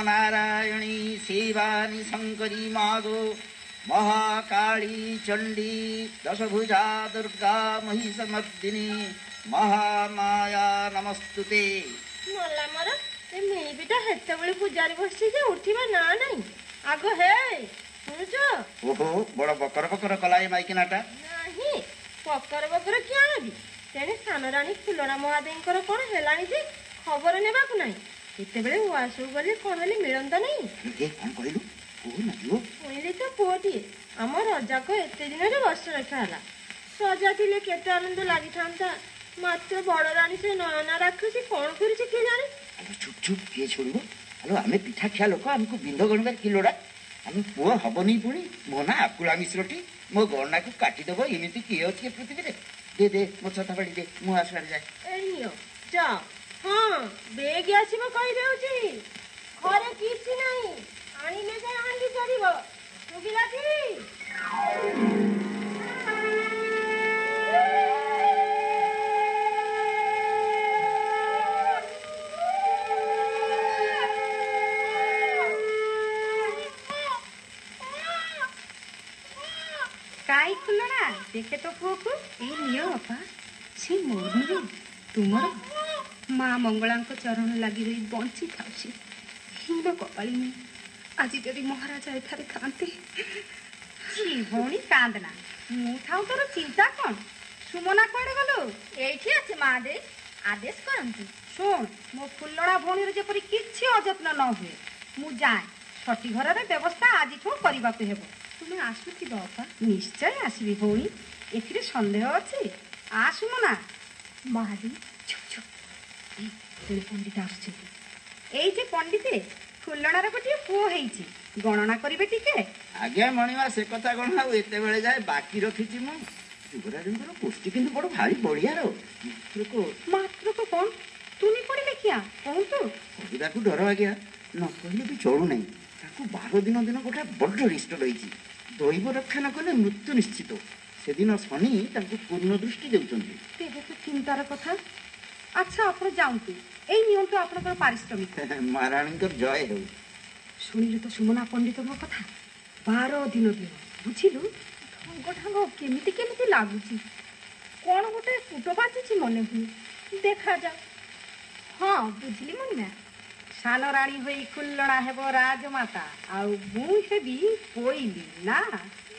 नारायणी शिवानी शंकरी मागो महाकाली चंडी दशभुजा दुर्गा महिषमर्दिनी महामाया नमस्तुते। मला मर ए मेबीटा हेते बेले पूजारी बसछि जे उठिबा ना नाही आगो हे सुनछो। ओहो बड़ बकर बकर कलाई माइकिनाटा नाही बकर बकर क्या हबी तेने स्थान रानी फुलना महादेवकर कोन हेलानी जे खबर नेबा को नाही एते बेले वासु गले कोन हली मिलंदा नाही ए कोन कहलु ओ नदियो ओइले तो पोती हमर राजा को एते दिन रे वर्ष रखा हला सजा थिले केते आनंद लागि थांता मात्र बड़ रानी से नयना राखुसी कोन करिछि के जाने। अरे चुप चुप के छोड़ो हेलो आमे पिठा खिया लोक हमको बिंद गणगर किलोड़ा आमे पुआ हबनी पुणी मो ना आकुला मिश्रटी मो गणना को काटी देबो एमिति की अछि पृथ्वी रे दे दे मो छता पड़ी दे मु आसवार जाय एनियो जा हां बेग आसीबो कहि देउची घरे किछि नाही आनी ले जाय आंडी चरिबो सुगिला की काई खुलना देखे तो पुओ को ए नियो अपा सी मोरनी तुमर माँ मंगला चरण लगी रही बंची थाउसी हिंद कपाली में आज जदि महाराजा एठारे थांते छी भौणी कांदना मु थाउ तोर चिंता कौन सुमना कुआडे गलो एठी আছে মা দে आदेश करंतु सुन मो फुल्लड़ा भौणी रे जेपरि किछि अजत्न न हुए मु जाए छठी घर रे व्यवस्था आज ठो करबा पे हेबो तुम आसुथि बापा निश्चय आसबी भौणी एथिरे संदेह अछि आसुम ना महादी चुप चुप ए पंडित आछे एई जे पंडिते फुल्लणार गोटे पुओ हेइछि गणना करिवे टिके आज्ञा मणिमा से कथा गणना एते बेले जाय बाकी रखिछि मु युवराजंकर पोस्टी किंतु बड़ भारी बढ़िया रो मात्र को कौन तूनी पड़िले क्या कहू तो कहिदा को डर आज्ञा न कहले भी चलू नहीं ताको 12 दिन दिन गोटा बड़ रिस्ट रहिछि दैव रक्षा न कले मृत्यु निश्चित से दिन शनि ताको पूर्ण दृष्टि देउचंती तेरे तो चिंतार कथा अच्छा आप जाऊंतु एई नियंतु आपनकर पारिश्रमिक महाराणीकर जय हो सुनिले तो सुमना पंडितଙ୍କ कथा 12 दिन दिन बुझिलु ढंग ढंग केमिति केमिति लागुची कोन गोटे फुट बाचुची मने हुई देखा जा हां बुझली मनिना सान रानी होई खुल्लणा हेबो राजमाता आउ मु हेबी कोइली ना